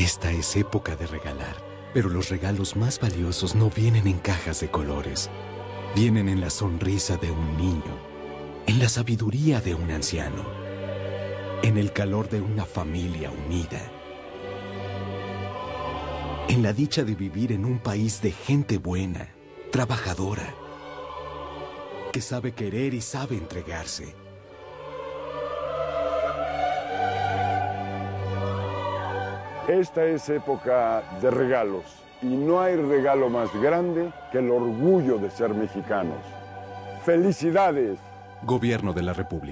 Esta es época de regalar, pero los regalos más valiosos no vienen en cajas de colores. Vienen en la sonrisa de un niño, en la sabiduría de un anciano, en el calor de una familia unida, en la dicha de vivir en un país de gente buena, trabajadora, que sabe querer y sabe entregarse. Esta es época de regalos y no hay regalo más grande que el orgullo de ser mexicanos. ¡Felicidades! Gobierno de la República.